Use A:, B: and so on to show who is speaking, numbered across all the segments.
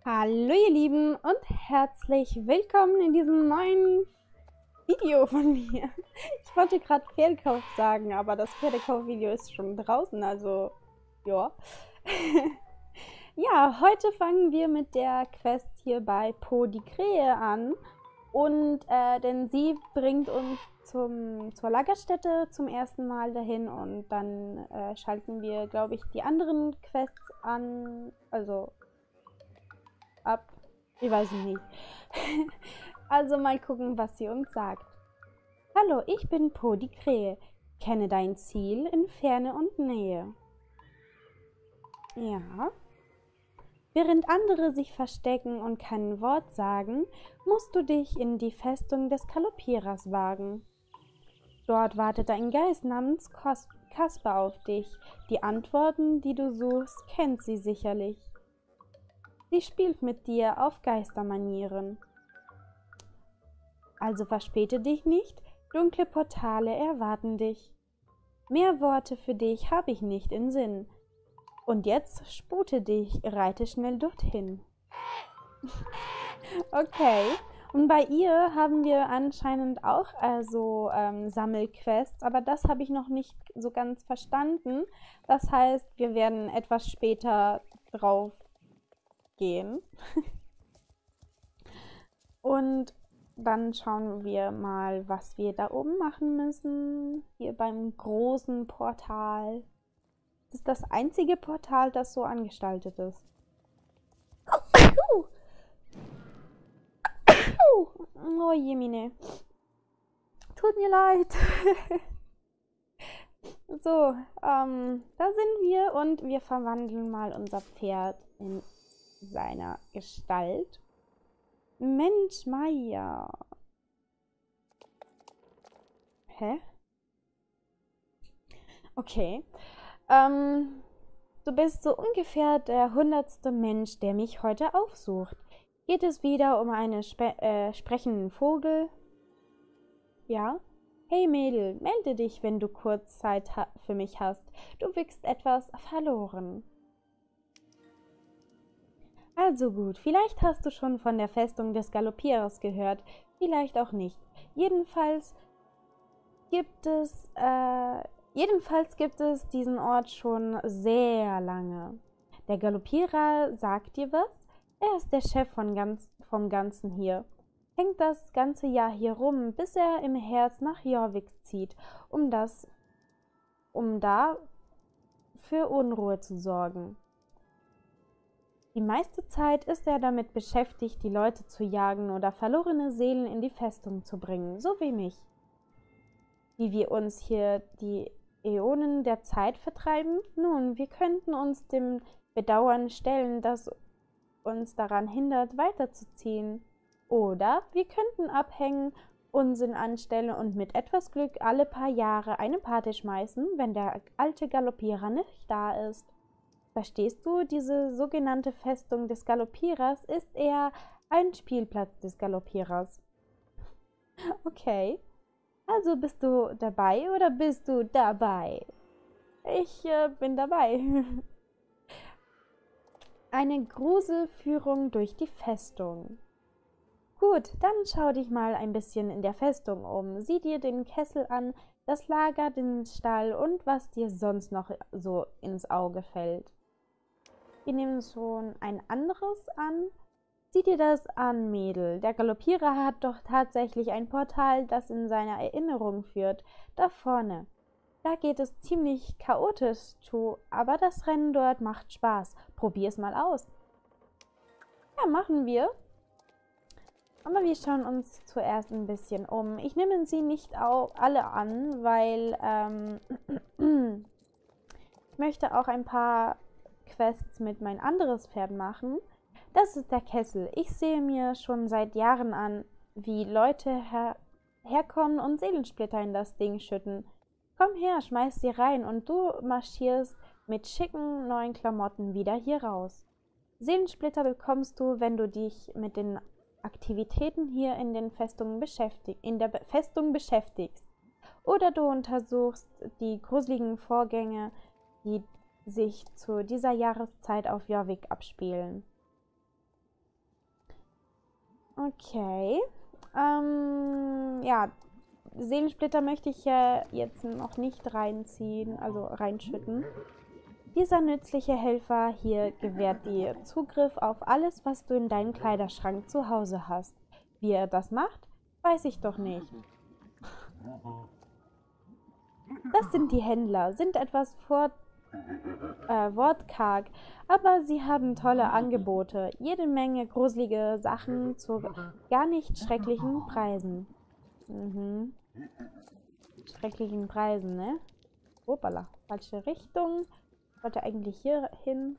A: Hallo ihr Lieben und herzlich willkommen in diesem neuen Video von mir. Ich wollte gerade Pferdekauf sagen, aber das Pferdekauf-Video ist schon draußen, also ja. Ja, heute fangen wir mit der Quest hier bei Po die Krähe an. Und denn sie bringt uns zur Lagerstätte zum ersten Mal dahin und dann schalten wir, glaube ich, die anderen Quests an, also ab. Ich weiß es nicht. Also mal gucken, was sie uns sagt. Hallo, ich bin Po die Krähe. Kenne dein Ziel in Ferne und Nähe. Ja. Während andere sich verstecken und kein Wort sagen, musst du dich in die Festung des Galoppierers wagen. Dort wartet ein Geist namens Kasper auf dich. Die Antworten, die du suchst, kennt sie sicherlich. Sie spielt mit dir auf Geistermanieren. Also verspäte dich nicht, dunkle Portale erwarten dich. Mehr Worte für dich habe ich nicht in Sinn. Und jetzt spute dich, reite schnell dorthin. Okay, und bei ihr haben wir anscheinend auch Sammelquests, aber das habe ich noch nicht so ganz verstanden. Das heißt, wir werden etwas später drauf gehen. Und dann schauen wir mal, was wir da oben machen müssen. Hier beim großen Portal. Das ist das einzige Portal, das so angestaltet ist. Oh Jemine. Tut mir leid. So, da sind wir und wir verwandeln mal unser Pferd in seiner Gestalt. Mensch, Maya. Hä? Okay. Du bist so ungefähr der 100. Mensch, der mich heute aufsucht. Geht es wieder um einen sprechenden Vogel? Ja? Hey Mädel, melde dich, wenn du kurz Zeit für mich hast. Du wirkst etwas verloren. Also gut, vielleicht hast du schon von der Festung des Galoppierers gehört, vielleicht auch nicht. Jedenfalls gibt es diesen Ort schon sehr lange. Der Galoppierer sagt dir was? Er ist der Chef vom Ganzen hier. Hängt das ganze Jahr hier rum, bis er im Herbst nach Jorvik zieht, um da für Unruhe zu sorgen. Die meiste Zeit ist er damit beschäftigt, die Leute zu jagen oder verlorene Seelen in die Festung zu bringen, so wie mich. Wie wir uns hier die Äonen der Zeit vertreiben? Nun, wir könnten uns dem Bedauern stellen, das uns daran hindert, weiterzuziehen. Oder wir könnten abhängen, Unsinn anstellen und mit etwas Glück alle paar Jahre eine Party schmeißen, wenn der alte Galoppierer nicht da ist. Verstehst du, diese sogenannte Festung des Galoppierers ist eher ein Spielplatz des Galoppierers. Okay. Also bist du dabei oder bist du dabei? Ich bin dabei. Eine Gruselführung durch die Festung. Gut, dann schau dich mal ein bisschen in der Festung um. Sieh dir den Kessel an, das Lager, den Stall und was dir sonst noch so ins Auge fällt. Wir nehmen schon ein anderes an. Sieh dir das an, Mädel. Der Galoppierer hat doch tatsächlich ein Portal, das in seiner Erinnerung führt. Da vorne. Da geht es ziemlich chaotisch zu, aber das Rennen dort macht Spaß. Probier's mal aus. Ja, machen wir. Aber wir schauen uns zuerst ein bisschen um. Ich nehme sie nicht alle an, weil ich möchte auch ein paar Quests mit mein anderes Pferd machen. Das ist der Kessel. Ich sehe mir schon seit Jahren an, wie Leute herkommen und Seelensplitter in das Ding schütten. Komm her, schmeiß sie rein und du marschierst mit schicken neuen Klamotten wieder hier raus. Seelensplitter bekommst du, wenn du dich mit den Aktivitäten hier in der Festung beschäftigst. Oder du untersuchst die gruseligen Vorgänge, die sich zu dieser Jahreszeit auf Jorvik abspielen. Okay. Ja, Seelensplitter möchte ich jetzt noch nicht reinziehen, also reinschütten. Dieser nützliche Helfer hier gewährt dir Zugriff auf alles, was du in deinem Kleiderschrank zu Hause hast. Wie er das macht, weiß ich doch nicht. Das sind die Händler, sind etwas wortkarg, aber sie haben tolle Angebote, jede Menge gruselige Sachen zu gar nicht schrecklichen Preisen. Mhm. Schrecklichen Preisen, ne? Hoppala, falsche Richtung. Ich wollte eigentlich hier hin.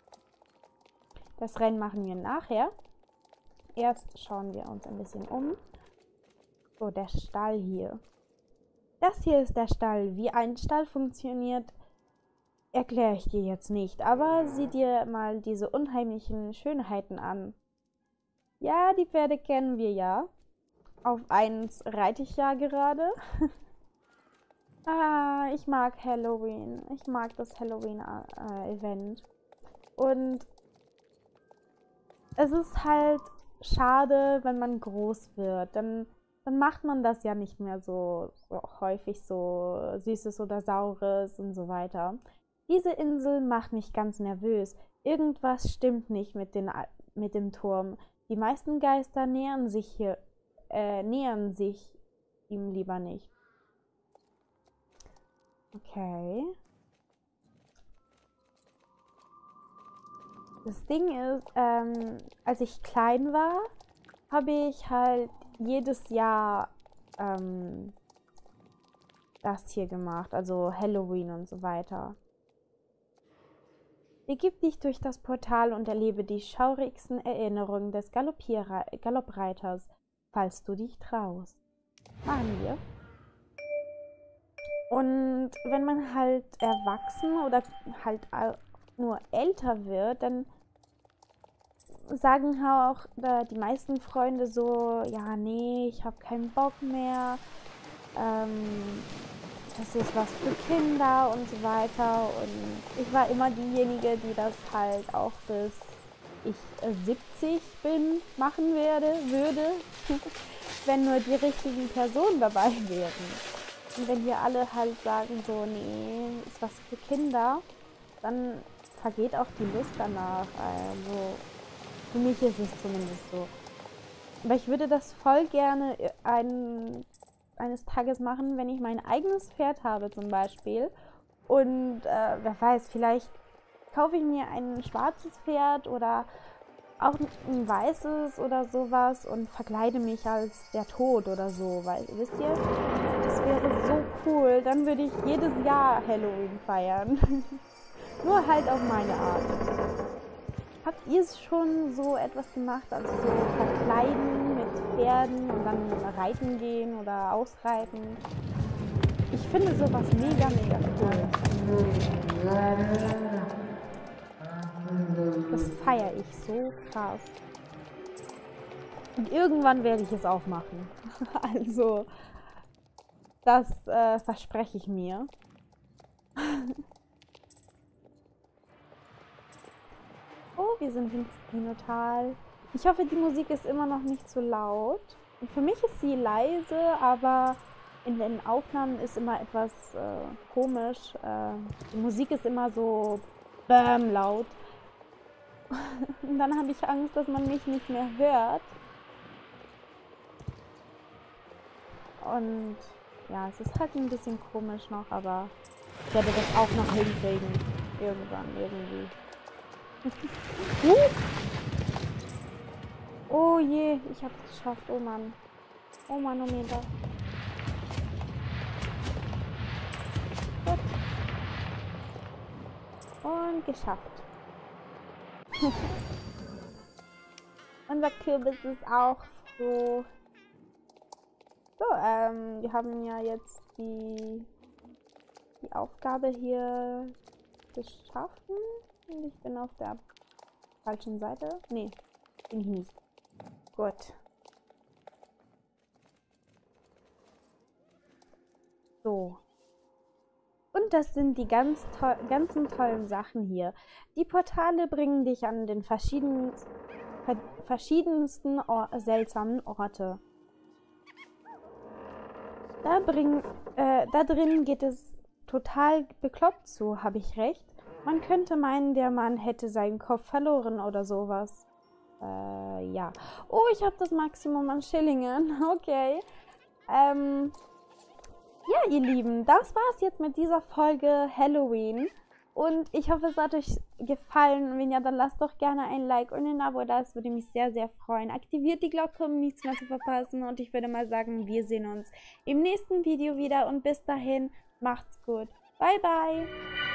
A: Das Rennen machen wir nachher. Erst schauen wir uns ein bisschen um. So, der Stall hier. Das hier ist der Stall. Wie ein Stall funktioniert, erkläre ich dir jetzt nicht. Aber sieh dir mal diese unheimlichen Schönheiten an. Ja, die Pferde kennen wir ja. Auf eins reite ich ja gerade. Ah, ich mag Halloween. Ich mag das Halloween-Event. Und es ist halt schade, wenn man groß wird. Dann macht man das ja nicht mehr so häufig, so Süßes oder Saures und so weiter. Diese Insel macht mich ganz nervös. Irgendwas stimmt nicht mit dem Turm. Die meisten Geister nähern sich ihm lieber nicht. Okay. Das Ding ist, als ich klein war, habe ich halt jedes Jahr das hier gemacht, also Halloween und so weiter. Begib dich durch das Portal und erlebe die schaurigsten Erinnerungen des Galoppreiters, falls du dich traust. Machen wir. Und wenn man halt erwachsen oder halt nur älter wird, dann sagen auch die meisten Freunde so, ja, nee, ich habe keinen Bock mehr, das ist was für Kinder und so weiter. Und ich war immer diejenige, die das halt auch bis ich 70 bin, machen würde, wenn nur die richtigen Personen dabei wären. Und wenn wir alle halt sagen so, nee, ist was für Kinder, dann vergeht auch die Lust danach. Also für mich ist es zumindest so. Aber ich würde das voll gerne eines Tages machen, wenn ich mein eigenes Pferd habe zum Beispiel. Und wer weiß, vielleicht kaufe ich mir ein schwarzes Pferd oder auch ein weißes oder sowas und verkleide mich als der Tod oder so, weil, wisst ihr, das wäre so cool. Dann würde ich jedes Jahr Halloween feiern. Nur halt auf meine Art. Habt ihr schon so etwas gemacht, also so verkleiden mit Pferden und dann reiten gehen oder ausreiten? Ich finde sowas mega, mega cool. Das feiere ich so krass. Und irgendwann werde ich es auch machen. Also, das verspreche ich mir. Oh, wir sind ins Kinotal. Ich hoffe, die Musik ist immer noch nicht zu laut. Und für mich ist sie leise, aber in den Aufnahmen ist immer etwas komisch. Die Musik ist immer so bäm laut. Und dann habe ich Angst, dass man mich nicht mehr hört. Und ja, es ist halt ein bisschen komisch noch, aber ich werde das auch noch hinkriegen. Irgendwann, irgendwie. Oh je, ich habe es geschafft. Oh Mann. Oh Manometer. Gut. Und geschafft. Unser Kürbis ist auch froh. So, wir haben ja jetzt die Aufgabe hier geschaffen. Und ich bin auf der falschen Seite. Nee, bin ich nicht. Gut. So. Und das sind die ganzen tollen Sachen hier. Die Portale bringen dich an den verschiedensten verschiedensten seltsamen Orte. Da drin geht es total bekloppt zu, habe ich recht? Man könnte meinen, der Mann hätte seinen Kopf verloren oder sowas. Ja. Oh, ich habe das Maximum an Schillingen. Okay. Ja, ihr Lieben, das war's jetzt mit dieser Folge Halloween. Und ich hoffe, es hat euch gefallen. Wenn ja, dann lasst doch gerne ein Like und ein Abo da. Das würde mich sehr, sehr freuen. Aktiviert die Glocke, um nichts mehr zu verpassen. Und ich würde mal sagen, wir sehen uns im nächsten Video wieder. Und bis dahin, macht's gut. Bye, bye.